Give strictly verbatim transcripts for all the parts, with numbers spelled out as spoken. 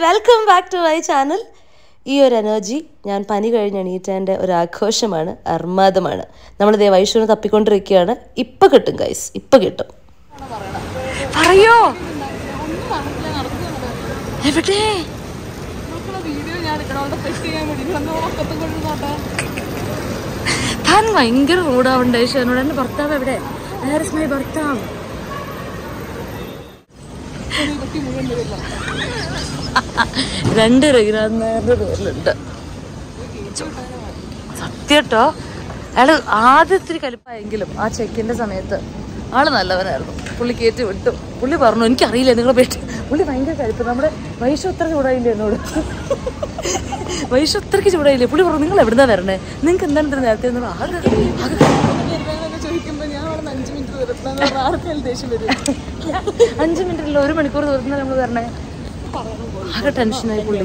Welcome back to my channel. ഈ ഒരു energy ഞാൻ പനി കഴിഞ്ഞ് എണീറ്റതിൻ്റെ ഒരു ആഘോഷമാണ്, അർമാദമാണ്. നമ്മളിതേ വൈഷുവിനെ തപ്പിക്കൊണ്ടിരിക്കുകയാണ്. ഇപ്പം കിട്ടും ഗൈസ്, ഇപ്പം കിട്ടും. പറയോ എവിടെ താൻ ഭയങ്കര റൂഡാവണ്ടേ എന്നോട്. എൻ്റെ ഭർത്താവ് എവിടെ? മൈ ഭർത്താവ് രണ്ട് രഘുനാഥ് നായരുടെ പേരിലുണ്ട്. സത്യട്ടോ, അയാള് ആദ്യത്തിരി കലിപ്പായെങ്കിലും ആ ചെക്കിന്റെ സമയത്ത് ആള് നല്ലവനായിരുന്നു. പുള്ളി കയറ്റി വിട്ടു. പുള്ളി പറഞ്ഞു, എനിക്കറിയില്ല നിങ്ങളെ പേര്. പുള്ളി ഭയങ്കര കലിപ്പ്. നമ്മുടെ വൈഷു അത്ര ചൂടായില്ലേ എന്നോട്, വൈഷു അത്രയ്ക്ക് ചൂടായില്ലേ. പുള്ളി പറഞ്ഞു, നിങ്ങൾ എവിടുന്നാ വരണേ, നിങ്ങൾക്ക് എന്താണ് ഇത്ര നേരത്തെ അഞ്ചു മിനിറ്റില്ല ഒരു മണിക്കൂർ ദൂരത്തുനിന്ന് നമ്മൾ വരണേ. ആകെ ടെൻഷനായി പുള്ളി.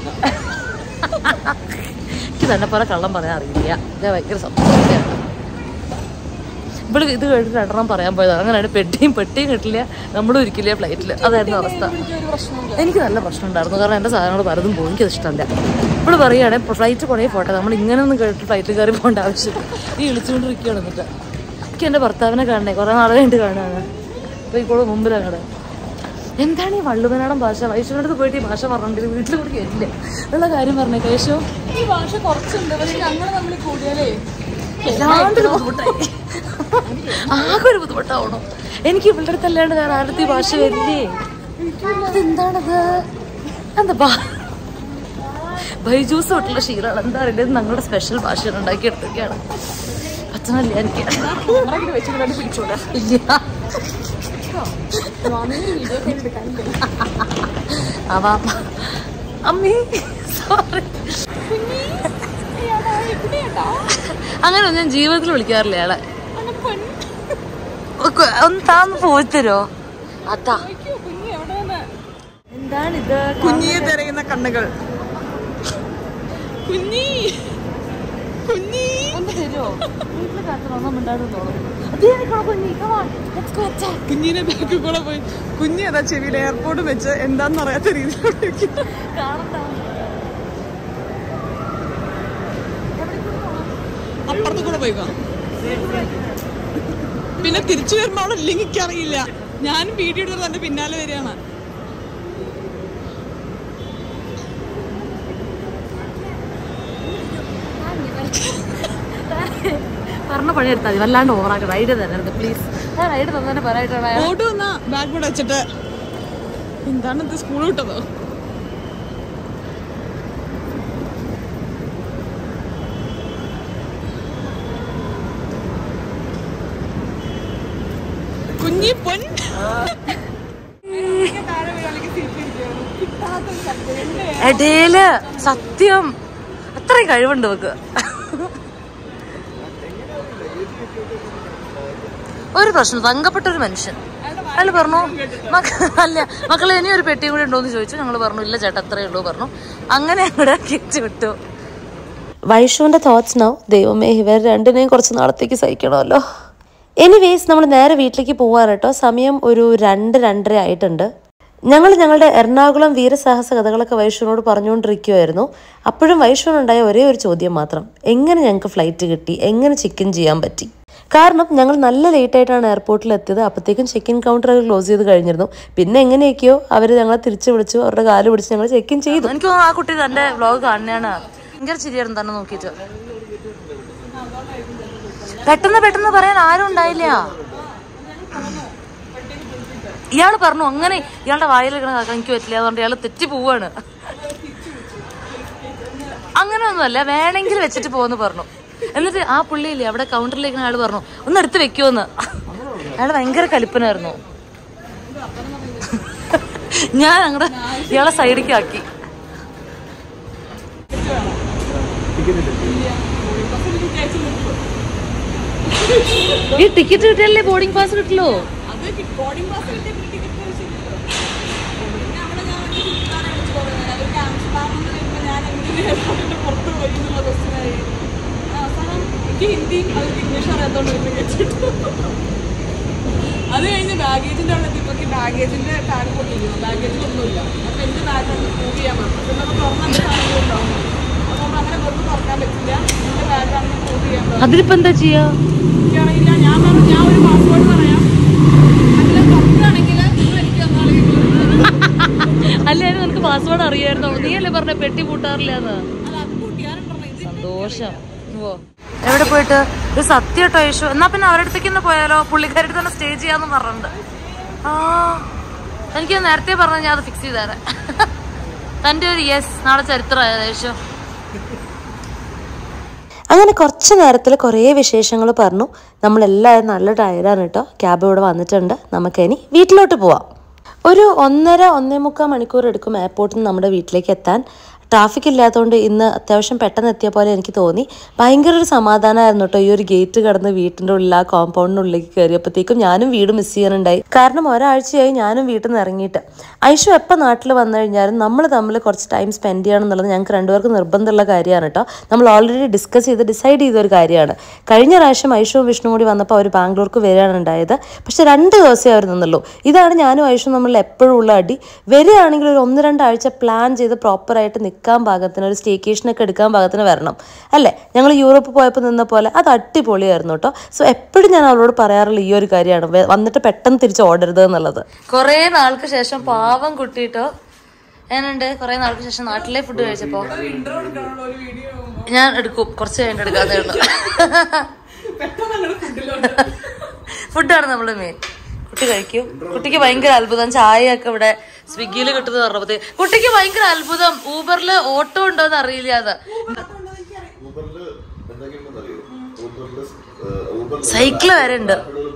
എനിക്ക് തന്നെ പോലെ കള്ളം പറയാൻ അറിയില്ല. ഞാൻ ഭയങ്കര സംശയമാണ്. ഇവിടെ ഇത് കേട്ടിട്ട് രണ്ടെണ്ണം പറയാൻ പോയതാണ്. അങ്ങനെയാണ് പെട്ടിയും പെട്ടിയും കിട്ടില്ല, നമ്മളും ഇരിക്കില്ല ഫ്ലൈറ്റിൽ. അതായിരുന്നു അവസ്ഥ. എനിക്ക് നല്ല പ്രശ്നം ഉണ്ടായിരുന്നു, കാരണം എൻ്റെ സാധനങ്ങൾ പലതും പോകും. എനിക്കത് ഇഷ്ടമല്ല. ഇപ്പോൾ പറയുകയാണെങ്കിൽ ഫ്ലൈറ്റ് കുറേ പോട്ടെ, നമ്മൾ ഇങ്ങനെ ഒന്നും കേട്ടിട്ട് ഫ്ലൈറ്റിൽ കയറി പോകേണ്ട ആവശ്യമില്ല. ഈ വിളിച്ചുകൊണ്ടിരിക്കുകയാണ്. എന്നിട്ട് എനിക്ക് എൻ്റെ ഭർത്താവിനെ കാണണേ, കുറേ നാളെ കഴിഞ്ഞിട്ട് കാണുകയാണ്. അപ്പോൾ ഇപ്പോൾ മുമ്പിലാണ്. എന്താണ് ഈ വള്ളുവനാടൻ ഭാഷ? വൈഷ്ണവിൻ്റെ അടുത്ത് പോയിട്ട് ഈ ഭാഷ പറഞ്ഞിട്ട് വീട്ടിൽ കൂടി കേട്ടില്ല എന്നുള്ള കാര്യം പറഞ്ഞേ. കേശു ഈ ഭാഷ കുറച്ചുണ്ട്, പക്ഷെ ഞങ്ങൾ നമ്മൾ കൂടിയാലേ എല്ലാണ്ട് ബുദ്ധിമുട്ടായി. ആകെ ഒരു ബുദ്ധിമുട്ടാവണോ എനിക്ക്. ഇവളുടെ അടുത്ത് അല്ലാണ്ട് വേറെ ആരുടെ ഈ ഭാഷ വരില്ലേ? അതെന്താണത്? എന്താ ബാ ബൈജൂസ് തൊട്ടുള്ള ശീലമാണ്. എന്താ അറിയേണ്ടത്? ഞങ്ങളുടെ സ്പെഷ്യൽ ഭാഷയാണ് ഉണ്ടാക്കിയെടുത്തൊക്കെയാണ്. പച്ചനല്ല എനിക്ക് പിടിച്ചോളാം. ഇല്ല അമ്മേ സോറി. അങ്ങനെ ഒന്നും ഞാൻ ജീവിതത്തിൽ വിളിക്കാറില്ല അയാളെ. ഒന്ന് താന്ന് പോയി തരോ? അതാ എന്താണിത്? കുഞ്ഞിയെ തിരയുന്ന കണ്ണുകൾ. കുഞ്ഞി കുഞ്ഞി ഒന്ന് തരുമോ? വീട്ടില് കാത്തൊന്നും ഉണ്ടായിരുന്നു തോന്നുന്നു. കുഞ്ഞിനെ ബാക്കിൽ കൂടെ പോയി. കുഞ്ഞി അതാ ചെവിയിൽ എയർപോർട്ട് വെച്ച് എന്താന്ന് അറിയാത്ത രീതിയിലോട്ട് അപ്പുറത്ത് കൂടെ പോയിക്കോ. പിന്നെ തിരിച്ചു വരുമ്പോ അവിടെ ഇല്ലെങ്കിൽ എനിക്കറിയില്ല. ഞാൻ വീഡിയോ എടുത്ത് എന്റെ പിന്നാലെ വരികയാണ്. പറഞ്ഞ പണി എടുത്താൽ മതി, വല്ലാണ്ട് ഓവറാക്കണം. ഐഡിയ തരരുത് പ്ലീസ്. ഞാൻ ഐഡിയ തന്നെ പറയാനായിട്ടാണ്. ഓട്ട് വന്നാ ബാഗ് കൂടെ വെച്ചിട്ട് എന്താണ് ഇത് സ്കൂൾ വിട്ടതോ? കുഞ്ഞി പൊൻ ഇടയില് സത്യം അത്രയും കഴിവുണ്ട് നമുക്ക്. ഒരു പ്രശ്നം, തങ്കപ്പെട്ടൊരു മനുഷ്യൻ. അയാൾ പറഞ്ഞു അല്ല മക്കളെ ഇനി ഒരു പെട്ടിയും കൂടെ ഉണ്ടോന്ന് ചോദിച്ചു. ഞങ്ങൾ പറഞ്ഞു ഇല്ല ചേട്ടാ അത്രയേ ഉള്ളൂ പറഞ്ഞു. അങ്ങനെ ഇവിടെ കിച്ചു വിട്ടു. വൈഷുവിന്റെ തോട്ട്സ് നൗ. ദൈവമേ, ഇവർ രണ്ടിനെയും കുറച്ച് നാളത്തേക്ക് സഹിക്കണമല്ലോ. എനിവേസ് നമ്മൾ നേരെ വീട്ടിലേക്ക് പോവാറ് കേട്ടോ. സമയം ഒരു രണ്ട് രണ്ടര ആയിട്ടുണ്ട്. ഞങ്ങൾ ഞങ്ങളുടെ എറണാകുളം വീരസാഹസ കഥകളൊക്കെ വൈഷുവിനോട് പറഞ്ഞുകൊണ്ടിരിക്കുമായിരുന്നു. അപ്പോഴും വൈഷുവിനുണ്ടായ ഒരേ ഒരു ചോദ്യം മാത്രം, എങ്ങനെ ഞങ്ങൾക്ക് ഫ്ലൈറ്റ് കിട്ടി, എങ്ങനെ ചെക്ക് ഇൻ ചെയ്യാൻ പറ്റി? കാരണം ഞങ്ങൾ നല്ല ലേറ്റായിട്ടാണ് എയർപോർട്ടിൽ എത്തിയത്. അപ്പോഴത്തേക്കും ചെക്ക് ഇൻ കൗണ്ടർ ക്ലോസ് ചെയ്ത് കഴിഞ്ഞിരുന്നു. പിന്നെ എങ്ങനെയൊക്കെയോ അവർ ഞങ്ങളെ തിരിച്ചു വിളിച്ചു, അവരുടെ കാല് പിടിച്ച് ഞങ്ങൾ ചെക്ക് ഇൻ ചെയ്തു. എനിക്ക് ആ കുട്ടി തന്റെ വ്ലോഗ് കാണുകയാണ്. ഭയങ്കര ചിരിയായിരുന്നു തന്നെ നോക്കിയിട്ട്. പെട്ടെന്ന് പെട്ടെന്ന് പറയാൻ ആരും ഉണ്ടായില്ല. ഇയാള് പറഞ്ഞു അങ്ങനെ ഇയാളുടെ വായിലിരിക്കണ എനിക്ക് പറ്റില്ല അതുകൊണ്ട് ഇയാള് തെറ്റി പോവാണ്. അങ്ങനെ ഒന്നുമല്ല, വേണമെങ്കിൽ വെച്ചിട്ട് പോവെന്ന് പറഞ്ഞു. എന്നിട്ട് ആ പുള്ളിയില്ലേ അവിടെ കൗണ്ടറിലേക്ക് അയാൾ പറഞ്ഞു ഒന്ന് എടുത്ത് വെക്കുമെന്ന്. അയാൾ ഭയങ്കര കലിപ്പനായിരുന്നു. ഞാൻ അങ്ങടെ ഇയാളെ സൈഡിലേക്ക് ആക്കി. ഈ ടിക്കറ്റ് കിട്ടിയല്ലേ ബോർഡിംഗ് പാസ് കിട്ടല്ലോ. ഹിന്ദിയും അവർക്ക് ഇംഗ്ലീഷ് അറിയാത്തോണ്ട് അത് കഴിഞ്ഞ് ബാഗേജിന്റെ അവിടെ എത്തിയപ്പോൾ ബാഗേജിന്റെ ടാഗ് പൊട്ടിയിരുന്നു. ബാഗേജിലൊന്നുമില്ല. അപ്പൊ എന്റെ ബാഗ് മൂവ് ചെയ്യാൻ അതിനിപ്പോ എന്താ ചെയ്യാ? എനിക്കറിയില്ല. ഞാൻ പറഞ്ഞു ഞാൻ ഒരു പാസ്വേഡ് പറയാം, അതിൽ പുറത്താണെങ്കിൽ എനിക്ക് അല്ലായിരുന്നു നിനക്ക് പാസ്വേഡ് അറിയായിരുന്നോ? നീ അല്ലേ പറഞ്ഞ പെട്ടി പൂട്ടാറില്ലാന്ന്. അത് കൂട്ടിയാറുണ്ടോ? സന്തോഷം. ഓ എവിടെ പോയിട്ട് ഇത് സത്യട്ടോ യേശു. എന്നാ പിന്നെ അവരുടെ അടുത്തേക്ക് തന്നെ പോയാലോ? പുള്ളിക്കാരുടെ തന്നെ സ്റ്റേ ചെയ്യാന്ന് പറഞ്ഞിട്ടുണ്ട്. ആ എനിക്ക് നേരത്തെ പറഞ്ഞ ഞാൻ അത് ഫിക്സ് ചെയ്തേരാം. തന്റെ ഒരു യെസ് നാളെ ചരിത്രമായത് യേശു. അങ്ങനെ കുറച്ച് നേരത്തിൽ കുറേ വിശേഷങ്ങൾ പറഞ്ഞു. നമ്മളെല്ലാവരും നല്ല ടയർഡാണ് കേട്ടോ. ക്യാബ് ഇവിടെ വന്നിട്ടുണ്ട്. നമുക്കിനി വീട്ടിലോട്ട് പോവാം. ഒരു ഒന്നര ഒന്നേ മുക്കാൽ മണിക്കൂർ എടുക്കും എയർപോർട്ടിൽ നിന്ന് നമ്മുടെ വീട്ടിലേക്ക് എത്താൻ. ട്രാഫിക് ഇല്ലാത്തതുകൊണ്ട് ഇന്ന് അത്യാവശ്യം പെട്ടെന്ന് എത്തിയ പോലെ എനിക്ക് തോന്നി. ഭയങ്കര ഒരു സമാധാനമായിരുന്നു കേട്ടോ ഈ ഒരു ഗേറ്റ് കടന്ന് വീട്ടിൻ്റെ ഉള്ളിൽ ആ കോമ്പൗണ്ടിനുള്ളിലേക്ക് കയറിയപ്പോഴത്തേക്കും ഞാനും വീട് മിസ് ചെയ്യാനുണ്ടായി. കാരണം ഒരാഴ്ചയായി ഞാനും വീട്ടിൽ നിന്ന് ഇറങ്ങിയിട്ട്. ഐഷു എപ്പോൾ നാട്ടിൽ വന്നു കഴിഞ്ഞാലും നമ്മൾ തമ്മിൽ കുറച്ച് ടൈം സ്പെൻഡ് ചെയ്യണം എന്നുള്ളത് ഞങ്ങൾക്ക് രണ്ടുപേർക്ക് നിർബന്ധമുള്ള കാര്യമാണ് കേട്ടോ. നമ്മൾ ഓൾറെഡി ഡിസ്കസ് ചെയ്ത് ഡിസൈഡ് ചെയ്ത ഒരു കാര്യമാണ്. കഴിഞ്ഞ പ്രാവശ്യം ഐഷുവും വിഷ്ണു കൂടി വന്നപ്പോൾ അവർ ബാംഗ്ലൂർക്ക് വരികയാണ് ഉണ്ടായത്. പക്ഷെ രണ്ട് ദിവസമേ അവർ നിന്നുള്ളൂ. ഇതാണ് ഞാനും ഐഷുവും തമ്മിൽ എപ്പോഴും ഉള്ള അടി. വരികയാണെങ്കിൽ ഒരു ഒന്ന് രണ്ടാഴ്ച പ്ലാൻ ചെയ്ത് പ്രോപ്പറായിട്ട് നിൽക്കാൻ പാകത്തിന് ഒരു സ്റ്റേക്കേഷനൊക്കെ എടുക്കാൻ പാകത്തിന് വരണം അല്ലേ. ഞങ്ങൾ യൂറോപ്പ് പോയപ്പോൾ നിന്ന പോലെ അത് അടിപൊളിയായിരുന്നു കേട്ടോ. സോ എപ്പോഴും ഞാൻ അവളോട് പറയാറുള്ള ഈ ഒരു കാര്യമാണ്, വന്നിട്ട് പെട്ടെന്ന് തിരിച്ച് ഓടരുത് എന്നുള്ളത്. കുറെ നാൾക്ക് ശേഷം പാവം കുട്ടിട്ടോ ഞാനുണ്ട്. കുറെ നാൾക്ക് ശേഷം നാട്ടിലെ ഫുഡ് കഴിച്ചപ്പോ ഞാൻ എടുക്കും, കുറച്ച് കഴിഞ്ഞിട്ട് എടുക്കാതെ ഉള്ളു. ഫുഡാണ് നമ്മള് മെയിൻ. കുട്ടി കഴിക്കും. കുട്ടിക്ക് ഭയങ്കര അത്ഭുതം ചായ ഒക്കെ ഇവിടെ സ്വിഗ്ഗിയിൽ കിട്ടുന്നത് പറഞ്ഞപ്പോ കുട്ടിക്ക് ഭയങ്കര അത്ഭുതം. ഊബറില് ഓട്ടോ ഉണ്ടോന്ന് അറിയില്ല. അത് സൈക്കിള് വരെ ഉണ്ട്.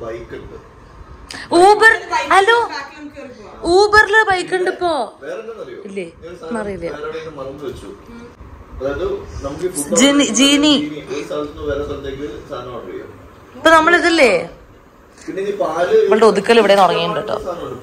ഊബർ ഹലോ ഊബറില് ബൈക്ക് ഉണ്ട് ഇപ്പോ ഇല്ലേ? അറിയില്ല. ജീനി ഇപ്പൊ നമ്മളിതല്ലേ നമ്മളുടെ ഒതുക്കൽ ഇവിടെ തുടങ്ങിയിട്ടുണ്ട് കേട്ടോ.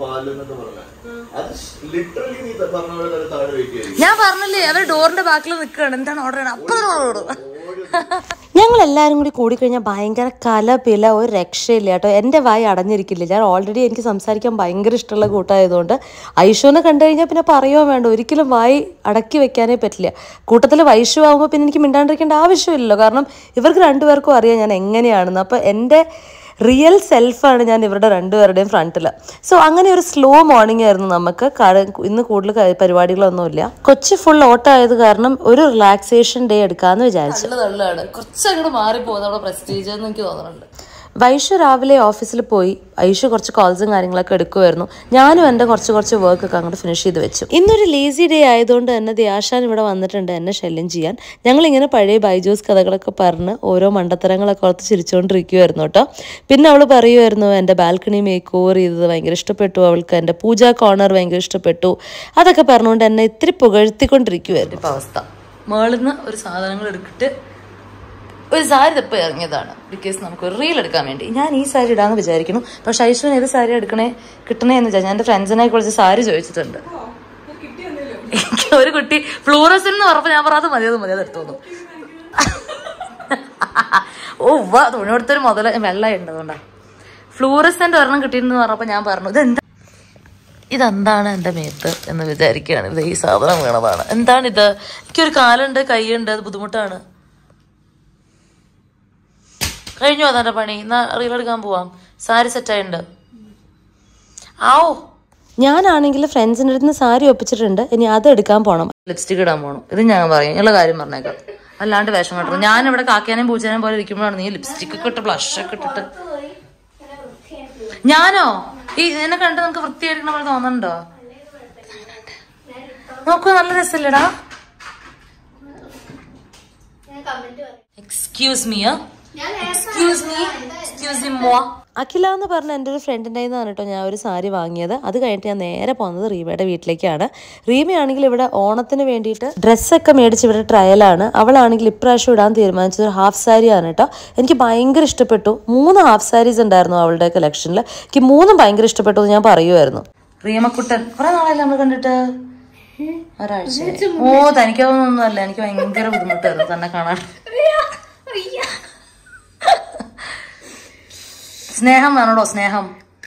ഞാൻ പറഞ്ഞില്ലേ അവർ ഡോറിന്റെ ബാക്കിൽ നിൽക്കുകയാണ്. എന്താണ് ഓർഡർ ചെയ്യണം? അപ്പൊ ഓർഡർ. ഞങ്ങൾ എല്ലാവരും കൂടി കൂടിക്കഴിഞ്ഞാൽ ഭയങ്കര കലപില, ഒരു രക്ഷയില്ല കേട്ടോ. എൻ്റെ വായി അടഞ്ഞിരിക്കില്ല. ഞാൻ ഓൾറെഡി എനിക്ക് സംസാരിക്കാൻ ഭയങ്കര ഇഷ്ടമുള്ള കൂട്ടമായതുകൊണ്ട് ഐഷുവിനെ കണ്ടു കഴിഞ്ഞാൽ പിന്നെ പറയുകയോ വേണ്ട, ഒരിക്കലും വായി അടക്കി വെക്കാനേ പറ്റില്ല. കൂട്ടത്തിൽ വൈഷു ആകുമ്പോൾ പിന്നെ എനിക്ക് മിണ്ടാണ്ടിരിക്കേണ്ട ആവശ്യമില്ലല്ലോ. കാരണം ഇവർക്ക് രണ്ടുപേർക്കും അറിയാം ഞാൻ എങ്ങനെയാണെന്ന്. അപ്പോൾ എൻ്റെ റിയൽ സെൽഫാണ് ഞാൻ ഇവരുടെ രണ്ടുപേരുടെയും ഫ്രണ്ടിൽ. സോ അങ്ങനെ ഒരു സ്ലോ മോർണിംഗ് ആയിരുന്നു നമുക്ക്. ഇന്ന് കൂടുതൽ പരിപാടികളൊന്നുമില്ല. കൊച്ചി ഫുൾ ഓട്ടമായത് കാരണം ഒരു റിലാക്സേഷൻ ഡേ എടുക്കാമെന്ന് വിചാരിച്ചു. കുറച്ചങ്ങോട്ട് മാറിപ്പോകും നമ്മുടെ പ്രസ്റ്റീജ് എന്ന് എനിക്ക് തോന്നുന്നുണ്ട്. വൈഷു രാവിലെ ഓഫീസിൽ പോയി. ഐഷു കുറച്ച് കോൾസും കാര്യങ്ങളൊക്കെ എടുക്കുമായിരുന്നു. ഞാനും എൻ്റെ കുറച്ച് കുറച്ച് വർക്കൊക്കെ അങ്ങോട്ട് ഫിനിഷ് ചെയ്ത് വെച്ചു. ഇന്നൊരു ലേസി ഡേ ആയതുകൊണ്ട് തന്നെ ദിയാഷാൻ ഇവിടെ വന്നിട്ടുണ്ട് എന്നെ ശല്യം ചെയ്യാൻ. ഞങ്ങളിങ്ങനെ പഴയ ബൈജൂസ് കഥകളൊക്കെ പറഞ്ഞ് ഓരോ മണ്ടത്തരങ്ങളൊക്കെ ഓർത്ത് ചിരിച്ചുകൊണ്ടിരിക്കുമായിരുന്നു കേട്ടോ. പിന്നെ അവൾ പറയുമായിരുന്നു എൻ്റെ ബാൽക്കണി മേക്ക് ഓവർ ചെയ്തത് ഭയങ്കര ഇഷ്ടപ്പെട്ടു, അവൾക്ക് എൻ്റെ പൂജാ കോർണർ ഭയങ്കര ഇഷ്ടപ്പെട്ടു. അതൊക്കെ പറഞ്ഞുകൊണ്ട് എന്നെ ഇത്തിരി പുകഴ്ത്തിക്കൊണ്ടിരിക്കുമായിരുന്നു. ഇപ്പം അവസ്ഥ മേളിന്ന് ഒരു സാധനങ്ങൾ എടുത്തിട്ട് ഒരു സാരി തപ്പം ഇറങ്ങിയതാണ്. ബിക്കോസ് നമുക്ക് ഒരു റീൽ എടുക്കാൻ വേണ്ടി. ഞാൻ ഈ സാരി ഇടാന്ന് വിചാരിക്കുന്നു. പക്ഷെ ഐശ്വര്യൻ ഏത് സാരി എടുക്കണേ കിട്ടണേ എന്ന് വിചാരിച്ചു. ഞാൻ എൻ്റെ ഫ്രണ്ട്സിനെ കുറിച്ച് സാരി ചോദിച്ചിട്ടുണ്ട്. എനിക്ക് ഒരു കുട്ടി ഫ്ലൂറസൻ എന്ന് പറഞ്ഞപ്പോൾ ഞാൻ പറയാതെ മതി അത് മതി അത് എടുത്തോന്നു. ഓ വാ തുണിയെടുത്തൊരു മുതല വെള്ള ഉണ്ടതുകൊണ്ടാ ഫ്ലൂറസെന്റ് ഒരെണ്ണം കിട്ടിയെന്ന് പറഞ്ഞപ്പോൾ ഞാൻ പറഞ്ഞു ഇതെന്താ ഇതെന്താണ് എൻ്റെ മേത്ത് എന്ന് വിചാരിക്കുകയാണ്. ഇത് ഈ സാധനം വീണതാണ്. എന്താണിത്? എനിക്കൊരു കാലുണ്ട് കൈയുണ്ട്, അത് ബുദ്ധിമുട്ടാണ്. കഴിഞ്ഞു അതെന്റെ പണി. എന്നാ റീലെടുക്കാൻ പോവാം. സാരി സെറ്റായിട്ടുണ്ട്. ആവോ ഞാനാണെങ്കിൽ ഫ്രണ്ട്സിൻ്റെ അടുത്ത് നിന്ന് സാരി ഒപ്പിച്ചിട്ടുണ്ട്. ഇനി അത് എടുക്കാൻ പോകണം. ലിപ്സ്റ്റിക് ഇടാൻ പോകണം. ഇത് ഞാൻ പറയും ഉള്ള കാര്യം പറഞ്ഞേക്കാം. അല്ലാണ്ട് വേഷം കെട്ടണം. ഞാൻ ഇവിടെ കാക്കാനും പൂച്ചാനും പോലെ ഇരിക്കുമ്പോഴാണ് നീ ലിപ്സ്റ്റിക് ഒക്കെ ഇട്ട് ബ്ലഷ് ഒക്കെ ഇട്ടിട്ട്. ഞാനോ ഈ എന്നെ കണ്ട് നമുക്ക് വൃത്തിയായിരിക്കണ പോലെ തോന്നുന്നുണ്ടോ? നോക്കൂ നല്ല രസമില്ലടാ. Excuse me excuse me excuse me Akhila എന്ന് പറഞ്ഞ എൻ്റെ ഒരു ഫ്രണ്ടിൻ്റെ നിന്നാണ് കേട്ടോ ഞാൻ ഒരു സാരി വാങ്ങിയത്. അത് കഴിഞ്ഞിട്ട് ഞാൻ നേരെ പോകുന്നത് റീമയുടെ വീട്ടിലേക്കാണ്. റീമയാണെങ്കിൽ ഇവിടെ ഓണത്തിന് വേണ്ടിയിട്ട് ഡ്രസ്സൊക്കെ മേടിച്ച് ഇവിടെ ട്രയലാണ്. അവളാണെങ്കിൽ ഇപ്രാവശ്യം ഇടാൻ തീരുമാനിച്ചത് ഒരു ഹാഫ് സാരിയാണ് കേട്ടോ. എനിക്ക് ഭയങ്കര ഇഷ്ടപ്പെട്ടു. മൂന്ന് ഹാഫ് സാരീസ് ഉണ്ടായിരുന്നു അവളുടെ കളക്ഷനിൽ. എനിക്ക് മൂന്നും ഭയങ്കര ഇഷ്ടപ്പെട്ടു എന്ന് ഞാൻ പറയുമായിരുന്നു. റീമക്കുട്ടൻ കുറെ നാളായില്ല നമ്മൾ കണ്ടിട്ട്. ഒരാഴ്ച. ഓ തനിക്കൊന്നും അല്ല, എനിക്ക് ഭയങ്കര ബുദ്ധിമുട്ടായിരുന്നു തന്നെ കാണാൻ. സ്നേഹം വേണോടോ സ്നേഹം.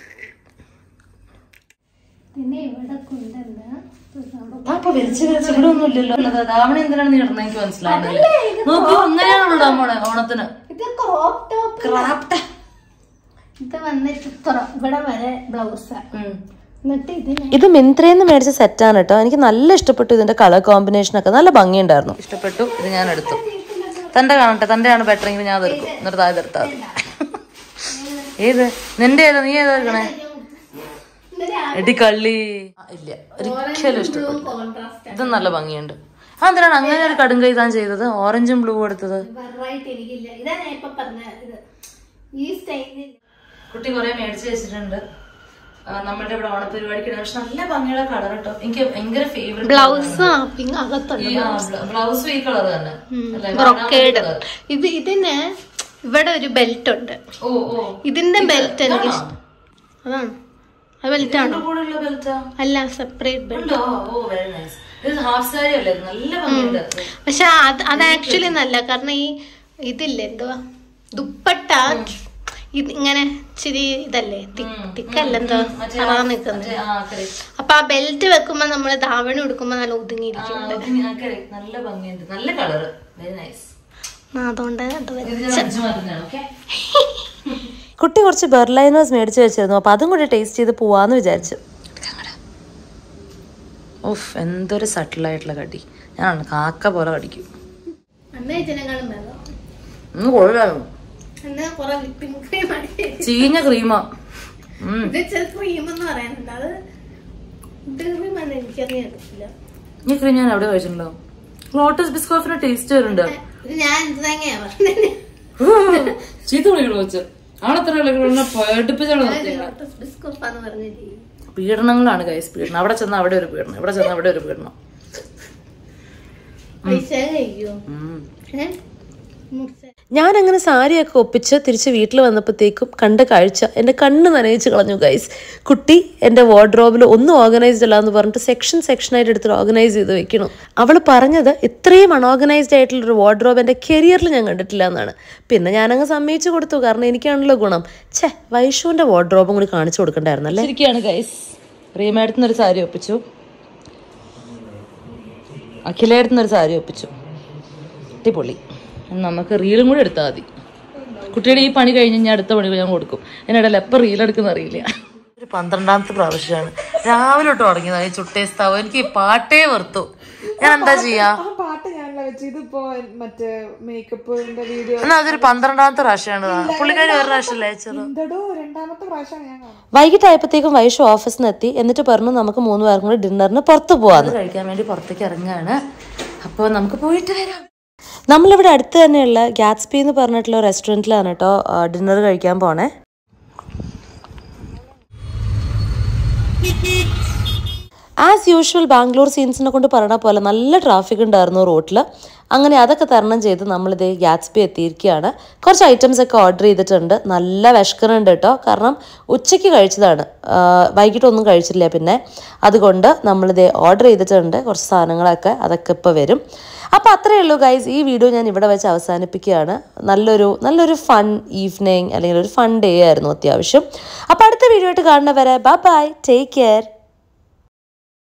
അപ്പൊ വിരിച്ച് വിരിച്ച് ഇവിടെ ഒന്നും ഇല്ലല്ലോ. ധാവണി എന്തിനാണ് നീ ഇടുന്നത് എനിക്ക് മനസ്സിലാവുന്നില്ല. നോക്കൂ അങ്ങനെയാണല്ലോ മോളെ ഓണത്തിന്. ഇത് ക്രോപ്പ് ടോപ്പ് ക്രാഫ്റ്റ് ഇത് വന്നിട്ട് ഇവിടെ വരെ ബ്ലൗസാ. എന്നിട്ട് ഇതിന് ഇത് മിന്ത്രയിൽ മേടിച്ച സെറ്റാണ് കേട്ടോ. എനിക്ക് നല്ല ഇഷ്ടപ്പെട്ടു. ഇതിന്റെ കളർ കോമ്പിനേഷൻ ഒക്കെ നല്ല ഭംഗിയുണ്ടായിരുന്നു. ഇഷ്ടപ്പെട്ടു. ഇത് ഞാൻ എടുത്തു. തന്റെ കാണട്ടെ, തന്റെ ആണ് ബെറ്റർ എങ്കിൽ ഞാൻ അതെടുക്കും. എന്നിട്ട് താഴെ എടുത്താൽ ഏത് നിന്റെ ഏതാ? നീ ഏതാ എടുക്കണേ? എടി കള്ളി. ഇല്ല, ഒരിക്കലും ഇഷ്ടപ്പെട്ടു. ഇത് നല്ല ഭംഗിയുണ്ട്. അതെന്തിനാണ് അങ്ങനെ ഒരു കടും കൈ താൻ ചെയ്തത്? ഓറഞ്ചും ബ്ലൂ എടുത്തത്. കുട്ടി കുറെ മേടിച്ച് വെച്ചിട്ടുണ്ട്. നമ്മുടെ ഇവിടെ ഓണപരിപാടിക്ക് പക്ഷെ നല്ല ഭംഗിയുള്ള കളർ കേട്ടോ. എനിക്ക് ഭയങ്കര ഫേവറേറ്റ് ബ്ലൗസ് ബ്ലൗസും ഈ കളർ തന്നെ. ഇത് ഇതിന് ഇവിടെ ഒരു ബെൽറ്റ് ഉണ്ട്. ഓ ഓ ഇതിന്റെ ബെൽറ്റ് എനിക്ക് ഇഷ്ടം. അതാണ് ആ ബെൽറ്റ് ആണോ? ബെൽറ്റാ അല്ല, separate belt. Oh very nice. ഇത് ഹാഫ് സാരി അല്ലേ? നല്ല ഭംഗിയുണ്ട്. പക്ഷെ അത് അത് ആക്ച്വലി നല്ല, കാരണം ഈ ഇതില്ലേ എന്തുവാ ദുപ്പട്ട ഇത് ഇങ്ങനെ ഇച്ചിരി ഇതല്ലേ, തിക്കല്ല, എന്തോ ചറാ നിക്കുന്നത്. അപ്പൊ ആ ബെൽറ്റ് വെക്കുമ്പോ നമ്മള് ധാവണി ഉടുക്കുമ്പോ നല്ല ഒതുങ്ങിയിരിക്കുന്നുണ്ട്. നല്ല ഭംഗിയുണ്ട്. നല്ല കളറ്. Very nice. അതുകൊണ്ട് കുട്ടി കുറച്ച് ബെർലൈനേഴ്സ് മേടിച്ച് വെച്ചിരുന്നു. അപ്പൊ അതും കൂടി ടേസ്റ്റ് ചെയ്ത് പോവാന്ന് വിചാരിച്ചു. ഓഫ്, എന്തൊരു സട്ടിലായിട്ടുള്ള കടി. ഞാൻ കാക്ക പോലെ കടിക്കും. ചീഞ്ഞ ക്രീമാ. ഈ ക്രീം ഞാൻ എവിടെ കഴിച്ചിട്ടുണ്ടോ? ലോട്ടസ് ബിസ്കോഫിന്റെ ടേസ്റ്റ് വരുന്നുണ്ട്. ചീത്ത വിളിക്കണോ വെച്ച് ആളെത്ര പീഡനങ്ങളാണ് ഗൈസ്. പീഡനം. അവിടെ ചെന്ന അവിടെ ഒരു പീഡനം, ഇവിടെ ചെന്ന അവിടെ ഒരു പീഡനം. ഞാൻ അങ്ങനെ സാരിയൊക്കെ ഒപ്പിച്ച് തിരിച്ച് വീട്ടിൽ വന്നപ്പോഴത്തേക്കും കണ്ട കാഴ്ച എൻ്റെ കണ്ണ് നനയിച്ച് കളഞ്ഞു ഗൈസ്. കുട്ടി എൻ്റെ വാർഡ്രോബിൽ ഒന്നും ഓർഗനൈസ്ഡ് അല്ല എന്ന് പറഞ്ഞിട്ട് സെക്ഷൻ സെക്ഷനായിട്ട് എടുത്തിട്ട് ഓർഗനൈസ് ചെയ്ത് വെക്കണം. അവൾ പറഞ്ഞത് ഇത്രയും അൺഓർഗനൈസ്ഡ് ആയിട്ടുള്ളൊരു വാർഡ്രോബ് എൻ്റെ കരിയറിൽ ഞാൻ കണ്ടിട്ടില്ല എന്നാണ്. പിന്നെ ഞാനങ്ങ് സമ്മതിച്ചു കൊടുത്തു, കാരണം എനിക്കാണല്ലോ ഗുണം. ഛേ, വൈഷുവിൻ്റെ വാർഡ്രോബും കൂടി കാണിച്ചു കൊടുക്കണ്ടായിരുന്നല്ലേ. ശരിക്കാണ് ഗൈസ്. റീമേടത്തുനിന്നൊരു സാരി ഒപ്പിച്ചു, അഖിലേടത്തുനിന്നൊരു സാരി ഒപ്പിച്ചു. അടിപൊളി. നമുക്ക് റീലും കൂടി എടുത്താൽ മതി. കുട്ടിയുടെ ഈ പണി കഴിഞ്ഞ് ഞാൻ അടുത്ത പണി ഞാൻ കൊടുക്കും. എന്നിടയിൽ എപ്പോൾ റീലെടുക്കുന്ന അറിയില്ല. ഒരു പന്ത്രണ്ടാമത്തെ പ്രാവശ്യമാണ് രാവിലെ തൊട്ട് തുടങ്ങിയതാണ് ഈ ചുട്ടേസ്താവ്. എനിക്ക് ഈ പാട്ടേ വെറുത്തു. ഞാൻ എന്താ ചെയ്യാ? എന്നാ അതൊരു പന്ത്രണ്ടാമത്തെ പ്രാവശ്യമാണ്. പുള്ളിക്കാരി ഒരു പ്രാവശ്യമല്ലേ അയച്ചത്. വൈകിട്ടായപ്പോഴത്തേക്കും വൈഷു ഓഫീസിൽ നിന്ന് എത്തി. എന്നിട്ട് പറഞ്ഞു നമുക്ക് മൂന്ന് പേർക്കും കൂടി ഡിന്നറിന് പുറത്ത് പോവാന്ന്. കഴിക്കാൻ വേണ്ടി പുറത്തേക്ക് ഇറങ്ങുകയാണ്. അപ്പോൾ നമുക്ക് പോയിട്ട് വരാം. നമ്മളിവിടെ അടുത്ത് തന്നെയുള്ള ഗാറ്റ്സ്ബി എന്ന് പറഞ്ഞിട്ടുള്ള റെസ്റ്റോറൻറ്റിലാണ് കേട്ടോ ഡിന്നർ കഴിക്കാൻ പോണേ. ആസ് യൂഷ്വൽ ബാംഗ്ലൂർ സീൻസിനെ കൊണ്ട് പറയണ പോലെ നല്ല ട്രാഫിക് ഉണ്ടായിരുന്നു റോഡിൽ. അങ്ങനെ അതൊക്കെ തരണം ചെയ്ത് നമ്മളിത് ഗാറ്റ്സ്ബി എത്തിയിരിക്കുകയാണ്. കുറച്ച് ഐറ്റംസ് ഒക്കെ ഓർഡർ ചെയ്തിട്ടുണ്ട്. നല്ല വിശക്കുന്നുണ്ട് കേട്ടോ, കാരണം ഉച്ചയ്ക്ക് കഴിച്ചതാണ്, വൈകിട്ടൊന്നും കഴിച്ചില്ല. പിന്നെ അതുകൊണ്ട് നമ്മളിത് ഓർഡർ ചെയ്തിട്ടുണ്ട് കുറച്ച് സാധനങ്ങളൊക്കെ. അതൊക്കെ ഇപ്പോൾ വരും. അപ്പോൾ അത്രയേ ഉള്ളൂ ഗൈസ്. ഈ വീഡിയോ ഞാൻ ഇവിടെ വെച്ച് അവസാനിപ്പിക്കുകയാണ്. നല്ലൊരു നല്ലൊരു ഫൺ ഈവനിങ് അല്ലെങ്കിൽ ഒരു ഫൺ ഡേ ആയിരുന്നു അത്യാവശ്യം. അപ്പോൾ അടുത്ത വീഡിയോ ആയിട്ട് കാണുന്നവരെ ബൈ ബൈ, ടേക്ക് കെയർ.